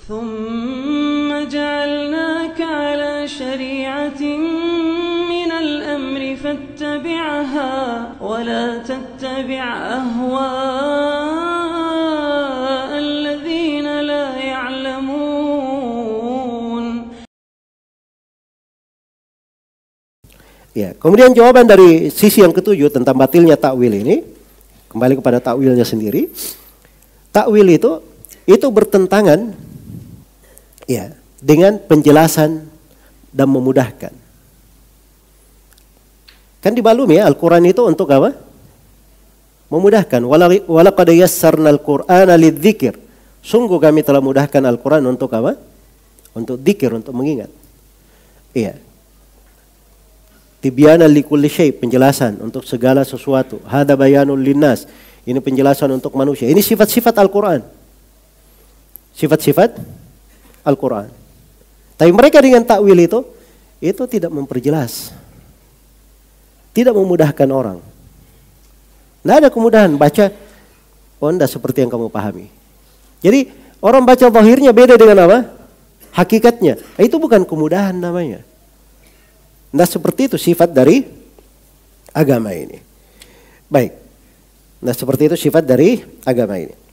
ثم جعلناك على شريعة من الأمر فاتبعها ولا تتبع أهواء الذين لا يعلمون. Ya, kemudian jawaban dari sisi yang ketujuh tentang batilnya takwil ini, kembali kepada takwilnya sendiri. Takwil itu bertentangan ya dengan penjelasan dan memudahkan. Kan dimaklumi ya, Al-Quran itu untuk apa? Memudahkan. Walaqad yassarna al-Qur'ana lidzikr. Sungguh kami telah mudahkan Al-Quran untuk apa? Untuk dzikir, untuk mengingat. Iya. Tibyana likulli syai', penjelasan untuk segala sesuatu. Hada bayanul linnas. Ini penjelasan untuk manusia. Ini sifat-sifat Al-Quran. Sifat-sifat Al-Quran. Tapi mereka dengan takwil itu tidak memperjelas. Tidak memudahkan orang. Tidak ada kemudahan baca, oh enggak seperti yang kamu pahami. Jadi orang baca zahirnya beda dengan apa? Hakikatnya. Itu bukan kemudahan namanya. Nah seperti itu sifat dari agama ini. Baik. Nah seperti itu sifat dari agama ini.